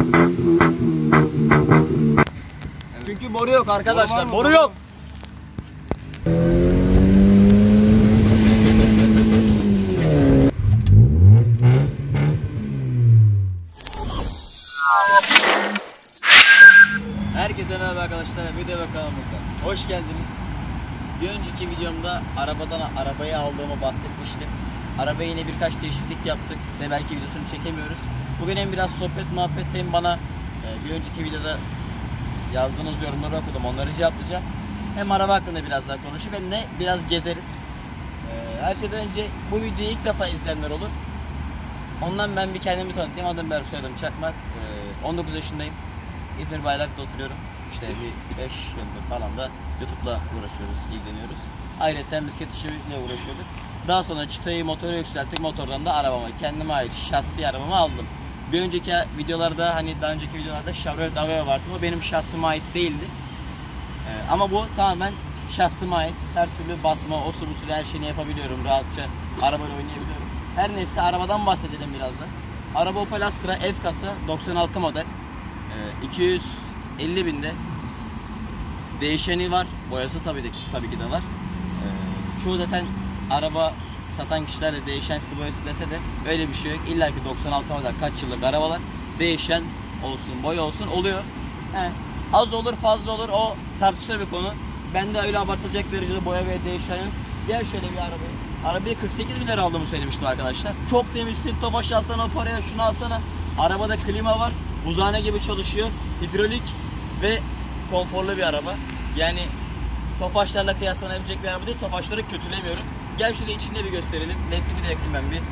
Çünkü boru yok arkadaşlar. Boru yok. Herkese merhaba arkadaşlar. Video ve kanalımıza hoş geldiniz. Bir önceki videomda arabayı aldığımı bahsetmiştim. Arabaya yine birkaç değişiklik yaptık. Size belki videosunu çekemiyoruz. Bugün hem biraz sohbet muhabbet hem bana bir önceki videoda yazdığınız yorumları okudum. Onları cevaplayacağım. Hem araba hakkında biraz daha konuşup hem de biraz gezeriz. Her şeyden önce bu videoyu ilk defa izleyenler olur. Ondan ben bir kendimi tanıtayım. Adım Berk, soyadım Çakmak. 19 yaşındayım. İzmir Bayrak'ta oturuyorum. İşte bir 5 yıldır falan da YouTube'la uğraşıyoruz, ilgileniyoruz. Ayrıca bisiklet işiyle uğraşıyorduk. Daha sonra çıtayı, motoru yükselttik. Motordan da arabamı, kendime ait şahsi arabamı aldım. Bir önceki videolarda, daha önceki videolarda Chevrolet Aveo vardı. O benim şahsıma ait değildi. Ama bu tamamen şahsıma ait. Her türlü basma, osur usulü her şeyini yapabiliyorum. Rahatça arabayla oynayabiliyorum. Her neyse arabadan bahsedelim biraz da. Araba Opel Astra F kasa 96 model. 250 binde. Değişeni var. Boyası tabii ki de var. Çoğu zaten araba satan kişiler de değişensiz boyası dese de öyle bir şey yok. İlla ki 96 model kaç yıllık arabalar değişen olsun, boya olsun oluyor. Az olur, fazla olur, o tartışılır bir konu. Ben de öyle abartılacak derecede boya ve değişen yok. Gel şöyle bir arabayı. Arabayı 48 bin lira aldığımı söylemiştim arkadaşlar. Çok demiştin, Tofaş alsana, o paraya şunu alsana. Arabada klima var, buzhane gibi çalışıyor. Hidrolik ve konforlu bir araba. Yani Tofaşlarla kıyaslanabilecek bir araba değil. Tofaşları kötülemiyorum. Gel şöyle içinde bir gösterelim. LED'li bir de yakayım ben bir.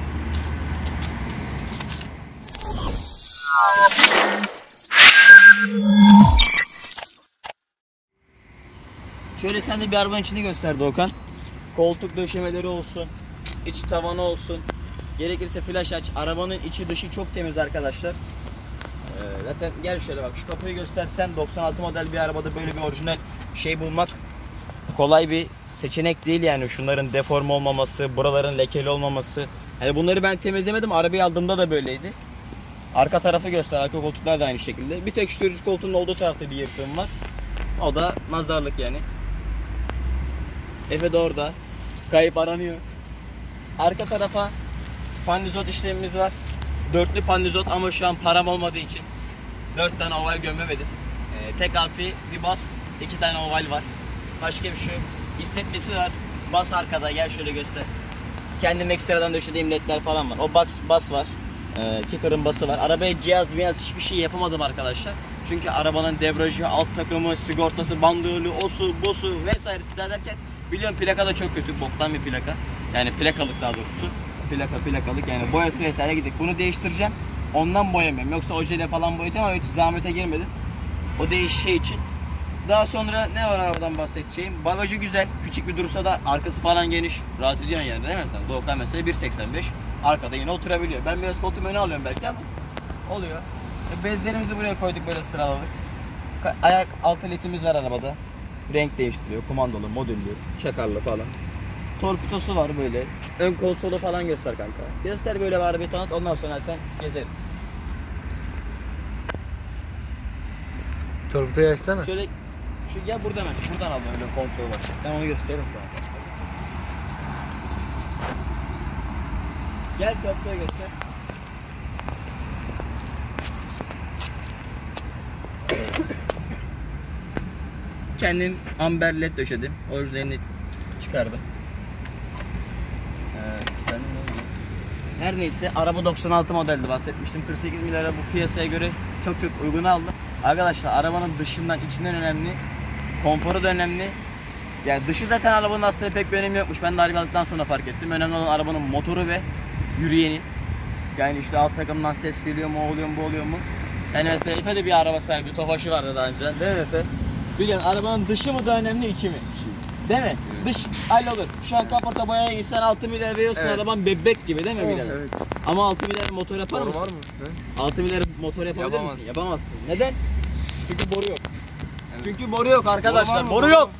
Şöyle sen de bir arabanın içini göster Doğukan. Koltuk döşemeleri olsun, iç tavanı olsun. Gerekirse flash aç. Arabanın içi dışı çok temiz arkadaşlar. Zaten gel şöyle bak, şu kapıyı göstersem 96 model bir arabada böyle bir orijinal şey bulmak kolay bir seçenek değil yani. Şunların deforme olmaması, buraların lekeli olmaması. Yani bunları ben temizlemedim. Arabayı aldığımda da böyleydi. Arka tarafı göster. Arka koltuklar da aynı şekilde. Bir tek sürücü koltuğunun olduğu tarafta bir yırtığım var. O da nazarlık yani. Efe de orada. Kayıp aranıyor. Arka tarafa pandizot işlemimiz var. Dörtlü pandizot ama şu an param olmadığı için 4 tane oval gömemedim. Tek amfi, bir bas, 2 tane oval var. Başka bir şey yok. İstetmesi var. Bas arkada, gel şöyle göster. Kendim ekstradan döşediğim ledler falan var. O bas var. Kicker'ın bası var. Arabaya cihaz hiçbir şey yapamadım arkadaşlar. Çünkü arabanın debriyajı, alt takımı, sigortası, bandırlı, osu, bosu vesairesi derken biliyorum plaka da çok kötü. Boktan bir plaka. Yani plakalık daha doğrusu. Plakalık yani boyası vesaire gidecek. Bunu değiştireceğim. Ondan boyamıyorum. Yoksa ojeyle falan boyayacağım ama hiç zahmete girmedim. O şey için. Daha sonra ne var arabadan bahsedeceğim? Bagajı güzel. Küçük bir dursa da arkası falan geniş. Rahat ediyorsun yani değil mi sen? Doğukan mesela 1.85. Arkada yine oturabiliyor. Ben biraz koltuğumu öne alıyorum belki ama oluyor. Bezlerimizi buraya koyduk, böyle sıraladık. Ayak altı ledimiz var arabada. Renk değiştiriyor. Kumandalı, modüllü, çakarlı falan. Torpidosu var böyle. Ön konsolu falan göster kanka. Göster böyle bir arabayı tanıt, ondan sonra zaten gezeriz. Torpidoyu açsana. Şöyle ya buradan aç. Buradan al böyle konsolu var. Ben onu gösteririm sana. Gel torpidoyu göster. Kendim amber led döşedim. Orijinalini çıkardım. Her neyse araba 96 modeldi, bahsetmiştim. 48 bin lira bu piyasaya göre çok uygun aldım. Arkadaşlar arabanın dışından içinden önemli. Konforu da önemli. Yani dışı zaten arabanın aslında pek bir önemi yokmuş. Ben de araba aldıktan sonra fark ettim. Önemli olan arabanın motoru ve yürüyeni. Yani işte alt takımdan ses geliyor mu, oluyor mu, bu oluyor mu? Yani mesela Efe de bir araba sahibi, Tofaş'ı vardı daha önce. Değil mi Efe? Biliyorsun arabanın dışı mı da önemli, içi mi? Değil mi? Evet. Dış hallolur. Şu an kaporta boyaya gitsen 6 milyar veriyorsun, evet. Araban bebek gibi değil mi birader? Evet. Ama 6 milyar motor yapar mısın? Var mı? He? 6 milyar motor yapabilir misin? Yapamazsın. Neden? Çünkü boru yok. Evet. Çünkü boru yok arkadaşlar. Boru yok.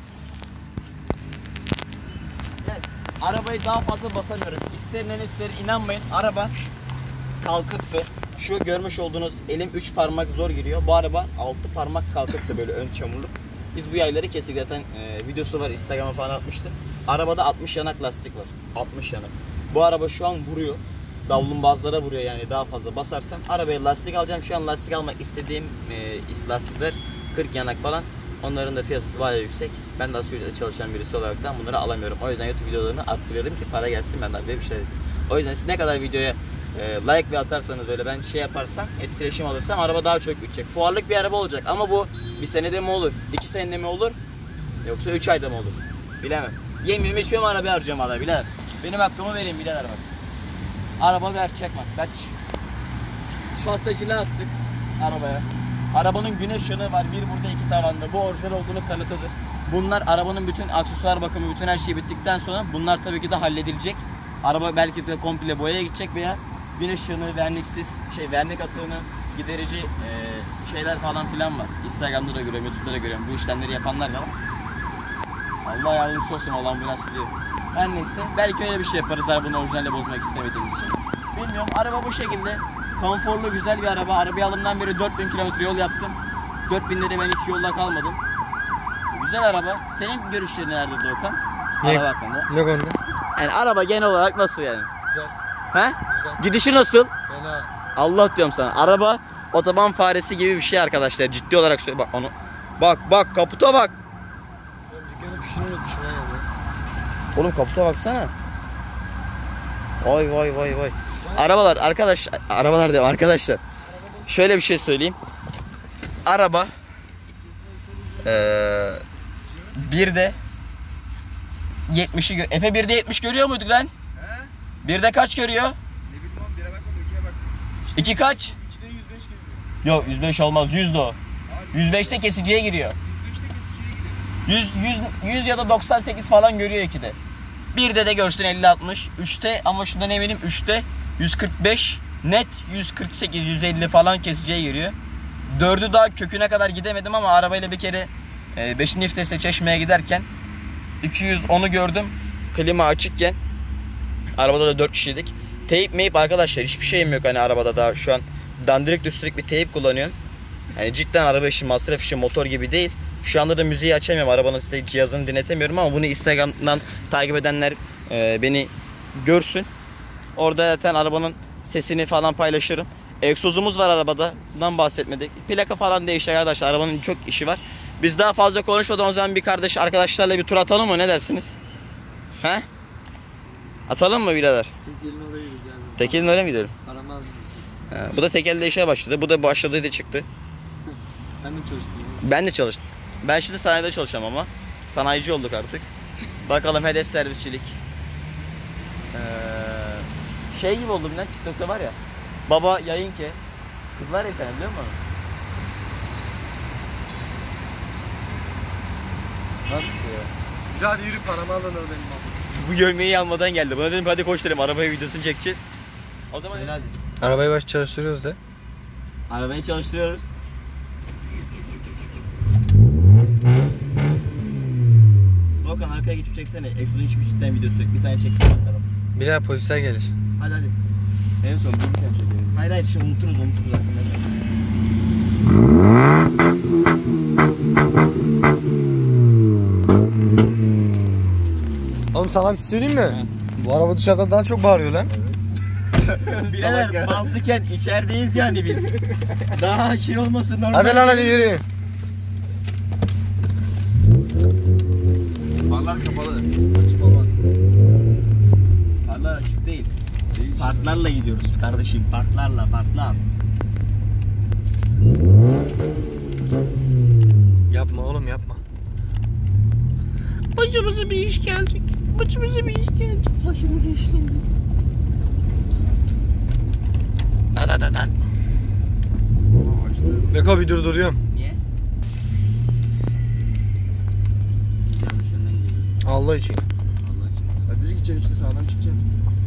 Gel. Arabayı daha fazla basamıyorum. İster inanmayın. Araba kalkıktı. Şu görmüş olduğunuz elim 3 parmak zor giriyor. Bu araba 6 parmak kalkıp da böyle ön çamurluk. Biz bu yayları kestik zaten, videosu var, Instagram'a falan atmıştım. Arabada 60 yanak lastik var. 60 yanak. Bu araba şu an vuruyor. Davlumbazlara vuruyor yani, daha fazla basarsam. Arabaya lastik alacağım. Şu an lastik almak istediğim lastikler 40 yanak falan. Onların da piyasası bayağı yüksek. Ben de asgari çalışan birisi olaraktan bunları alamıyorum. O yüzden YouTube videolarını arttırıyorum ki para gelsin, ben de böyle bir şey. O yüzden siz ne kadar videoya like ve atarsanız, böyle ben şey yaparsam, etkileşim alırsam araba daha çok bitecek. Fuarlık bir araba olacak ama bu bir senede mi olur, 2 senede mi olur, yoksa 3 ayda mı olur bilemem. Yemeyeyim içmeyeyim, arabaya harcayacağım adam birader. Benim hakkımı vereyim birader bak. Araba gerçek bak, kaç. Pastacıyla attık arabaya. Arabanın güneş yanığı var, bir burada 2 tavanda. Bu orijinal olduğunu kanıtıdır. Bunlar arabanın bütün aksesuar bakımı, bütün her şey bittikten sonra bunlar tabii ki de halledilecek. Araba belki de komple boyaya gidecek veya güneş yanığı, verniksiz, vernik atığını giderici şeyler falan filan var. Instagram'da da görüyorum, YouTube'da da görüyorum. Bu işlemleri yapanlar da var. Allah yardımcısı olsun, olan biraz biliyor. Her neyse, belki öyle bir şey yaparız arabanın orijinalle bozmak istemediğim için. Bilmiyorum, araba bu şekilde. Konforlu, güzel bir araba. Arabayı alımdan beri 4000 km yol yaptım. 4000'de de ben hiç yolda kalmadım. Güzel araba. Senin görüşlerin nerede Doğukan? Araba hakkında. Ne konuda? Yani araba genel olarak nasıl yani? Güzel. He? Güzel. Gidişi nasıl? Fena. Allah diyorum sana. Araba otoban faresi gibi bir şey arkadaşlar. Ciddi olarak söyle. Bak onu. Bak kaputa bak. Dükkanın fişini unutmuşum lan ya. Oğlum kaputa baksana. Vay. Arabalar arabalar diyorum arkadaşlar. Şöyle bir şey söyleyeyim. Araba bir de 70'i Efe 1'de 70 görüyor muyduk lan? He? 1'de kaç görüyor? Ne bileyim oğlum, 1'e bakmadım, 2'ye bak. 2 kaç? 2'de 105 geliyor. Yok 105 olmaz, 100 de o. 105'te kesiciye giriyor. 105'te kesiciye giriyor. 100 ya da 98 falan görüyor 2'de. 1'de de görsün 50-60. 3'te ama şundan eminim, 3'te 145 net, 148-150 falan kesiciye giriyor. 4'ü daha köküne kadar gidemedim ama arabayla bir kere 5. viteste Çeşme'ye giderken 210'u gördüm. Klima açıkken. Arabada da 4 kişiydik. Teyip meyip arkadaşlar, hiçbir şeyim yok hani arabada daha şu an. Dandirik düstürük bir teyip kullanıyorum. Yani cidden araba işi, masraf işi, motor gibi değil. Şu anda da müziği açamıyorum, arabanın size cihazını dinletemiyorum ama bunu Instagram'dan takip edenler beni görsün. Orada zaten arabanın sesini falan paylaşırım. Egzozumuz var arabada, bundan bahsetmedik. Plaka falan değişti arkadaşlar, arabanın çok işi var. Biz daha fazla konuşmadan o zaman bir arkadaşlarla bir tur atalım mı, ne dersiniz? He? Atalım mı birader? Tekelin oraya gidiyor. Tekelin oraya mı gidelim? Aramaz mısın? Bu da tekelde işe başladı. Bu da başladı çıktı. Sen de çalıştın. Ben de çalıştım. Ben şimdi sanayide çalışacağım ama. Sanayici olduk artık. Bakalım, hedef servisçilik. Şey gibi oldum lan, TikTok'ta var ya. Baba yayın ki. Kız var ya bir tane, biliyor musun? Nasıl ya? Bir hadi yürü, paramı alın benim. Bu gömleği almadan geldi. Bana dedim hadi koş dedim, arabaya videosunu çekeceğiz. O zaman hadi. Arabayı baş çalıştırıyoruz da. Arabayı çalıştırıyoruz. Doğukan arkaya geçip çeksene. Egzozun hiçbir cidden videosu yok. Bir tane çeksene bakalım. Bir daha polisler gelir. Hadi. En son bir tane çekelim. Hayır şimdi unuturuz aklımda. Oğlum sana bir şey söyleyeyim mi? Bu araba dışarıdan daha çok bağırıyor lan. Birader mantıken içerideyiz yani biz. Daha şey olmasın normal. Hadi lan hadi yürü. Farlar kapalı. Açık olmaz. Farlar açık değil. Partlarla gidiyoruz kardeşim. Partlarla. Yapma oğlum yapma. Başımıza bir iş gelecek. Başımıza bir iş gelecek. Dan. Beko bir durduruyorum. Niye? Allah için. Allah için. Ya düz gideceksin işte, sağdan çıkacaksın.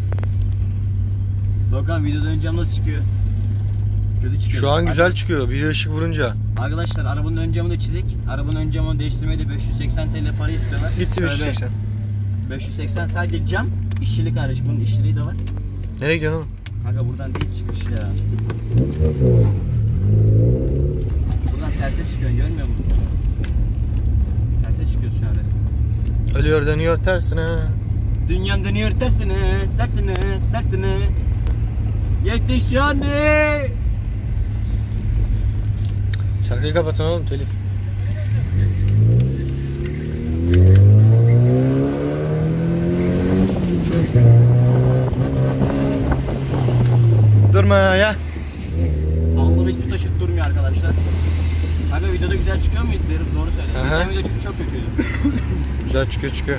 Doğukan videoda ön cam nasıl çıkıyor? Kötü çıkıyor. Şu an güzel çıkıyor. Bir ışık vurunca. Arkadaşlar arabanın ön camını çizik. Arabanın ön camını değiştirmeye de 580 TL para istiyorlar. Gitti Tövbe. 580. 580 sadece cam. İşçilik hariç. Bunun işçiliği de var. Nereye gidiyorsun oğlum? Kanka buradan değil çıkış ya. Buradan terse çıkıyorsun, görmüyor musun? Terse çıkıyorsun şu an resmen. Ölüyor dönüyor tersine. Dünyam dönüyor tersine, dertine, dertine. Yetiş yani. Şarkıyı kapatın oğlum telif. Durma ya. Allah'ım hiçbir taşıt durmuyor arkadaşlar. Kanka videoda güzel çıkıyor muydu? Doğru söyle. Aha. Geçen video çünkü çok kötüydü. Güzel çıkıyor.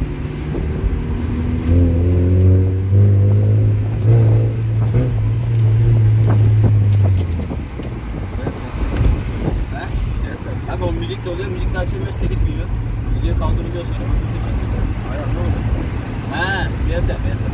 He? Kanka o müzik de oluyor, müzik de açılmıyoruz, telif yiyor. Video kaldırılıyor sonra, boş boşuna çekiyor. Aynen ne oldu? He, piyasa.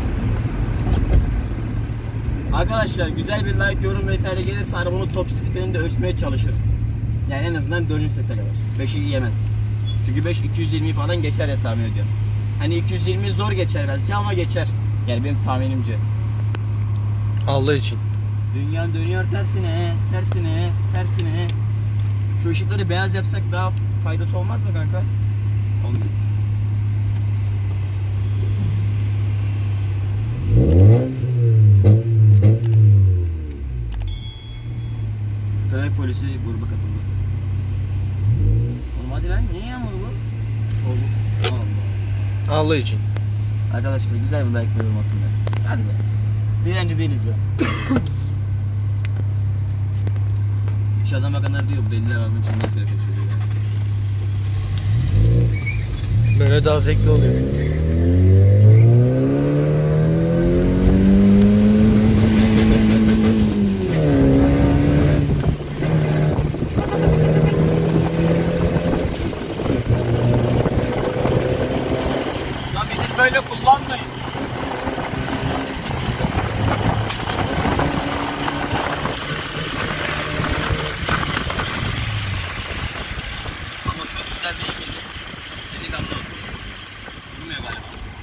Arkadaşlar güzel bir like, yorum vesaire gelirse arabanın top speedini de ölçmeye çalışırız. Yani en azından 4. sese kadar. 5'i yemez. Çünkü 5 220 falan geçer diye tahmin ediyorum. Hani 220 zor geçer belki ama geçer. Yani benim tahminimce. Allah için. Dünya dönüyor tersine, tersine, tersine. Şu ışıkları beyaz yapsak daha faydası olmaz mı kanka? Olmuyor. Trafik polisi gruba katıldı. Oğlum hadi lan, niye yağmurlu bu? Bozuk. Allah. Allah için. Arkadaşlar güzel bir like ve yorum atın be. Hadi be. Direnci değiliz be. Dışarıdan bakanlar diyor bu deliler arabanın içinde yapıyor şaşırıyor. Böyle daha zevkli oluyor. Ya biz hiç böyle kullanmayın. Ama çok güzel değil miydi? Delikanlı oldu. Durmuyor galiba.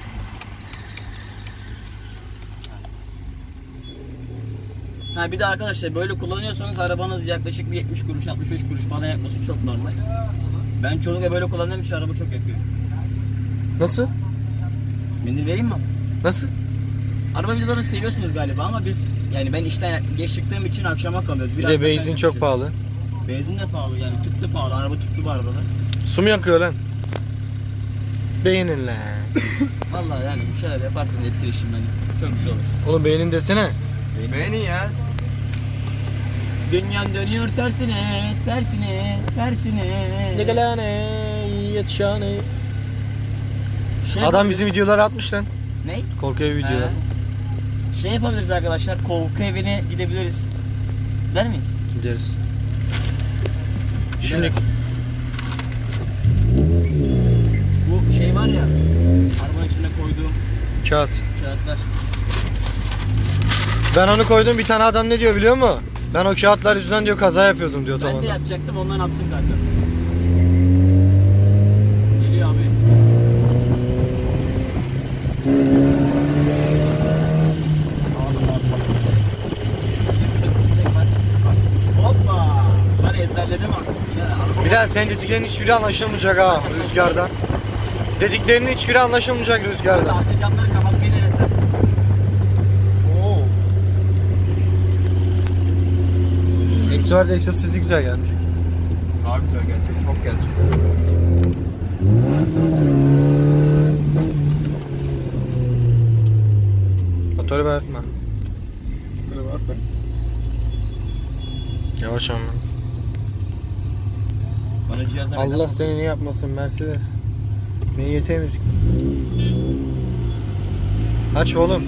Ha bir de arkadaşlar böyle kullanıyorsanız arabanız yaklaşık bir 70 kuruş 65 kuruş falan yakması çok normal. Ben çoğunlukla böyle kullandığım için araba çok yakıyor. Nasıl? Mendil vereyim mi? Nasıl? Araba videolarını seviyorsunuz galiba ama biz yani ben işten geç çıktığım için akşama kalıyoruz. Bir Biraz de da benzin ben çok çalışıyorum. pahalı. Benzin de pahalı yani tüp de pahalı. Araba tüplü bu arabada. Su mu yakıyor lan? Beynin lan. Vallahi yani bir şeyler yaparsanız etkileşim bence. Çok güzel olur. Oğlum beynin desene. Beni ya. Dünyan dönüyor tersine, tersine, tersine. Negelane yetişane. Şey Adam yapabiliriz. bizim videoları atmış lan. Ne? Korku evi videoları. Şey yapabiliriz arkadaşlar. Korku evine gidebiliriz. Der miyiz? Gideriz. Gidelim. Şimdi Bu şey var ya. Arabanın içine koyduğum kağıt. kağıtlar. Ben onu koydum, bir tane adam ne diyor biliyor musun? Ben o kağıtlar yüzünden diyor kaza yapıyordum diyor Ben de tamam. yapacaktım ondan attım zaten. Geliyor abi. Aldım. Şurada bir tüfek var. Bak. Hoppa. Ben ezberledim artık. Bilal senin dediklerinin hiçbiri anlaşılmayacak ha rüzgardan. Dediklerinin hiçbiri anlaşılmayacak rüzgardan. Arka camları kapatmayı denesen. Hepsi var da egzoz sesi güzel gelmiş. Daha güzel geldi. Çok geldi. Motoru bağırtma. Dur bak ben. Yavaş ama. Bana cihazla Allah seni ne yapmasın Mercedes. MYT müzik. Aç oğlum.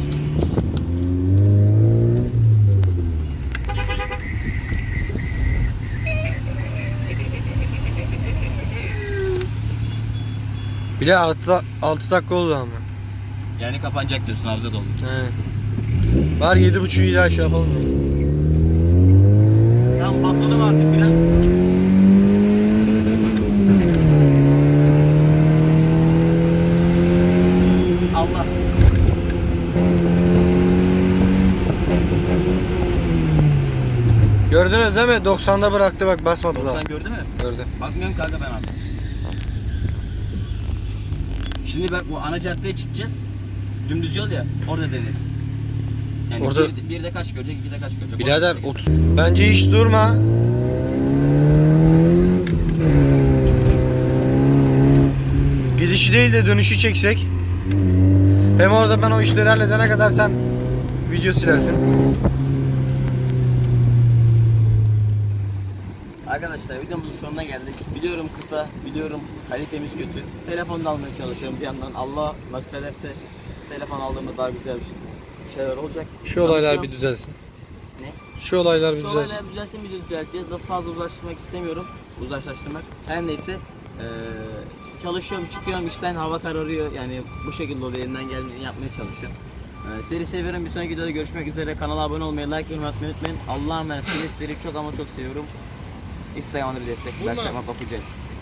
Bile 6 dakika oldu ama. Yani kapanacak diyorsun hafıza doldu. He. Var 7.5'u ila şey yapalım. Tamam basalım artık biraz. Allah. 90'da bıraktı bak, basmadı daha. 90 gördü mü? Gördü. Bakmıyorum kanka ben abi. Şimdi bak bu ana caddeye çıkacağız. Dümdüz yol ya, orada deneriz. Yani Orada- bir de kaç görecek, iki de kaç görecek. Birader Orada 30. Bence hiç durma. Gidişi değil de dönüşü çeksek. Hem orada ben o işleri halledene kadar sen video silersin. Arkadaşlar videomuzun sonuna geldik. Biliyorum kısa, biliyorum kalitemiz kötü. Telefonla almaya çalışıyorum bir yandan. Allah nasip ederse telefon aldığımda daha güzel bir şeyler olacak. Şu olaylar Çalışıyorum. bir düzelsin. Ne? Şu olaylar bir Şu düzelsin. olaylar düzelsin, biz de düzelteceğiz. Daha fazla uzlaştırmak istemiyorum. Uzlaştırmak. Her neyse. Çalışıyorum, çıkıyorum işten, hava kararıyor. Yani bu şekilde oluyor. Elimden geldiğini yapmaya çalışıyorum. Seri seviyorum. Bir sonraki videoda görüşmek üzere. Kanala abone olmayı, like atmayı unutmayın. Allah'a emanet. Sizleri çok ama çok seviyorum. Instagram'da bir destek. Berçakmak Official.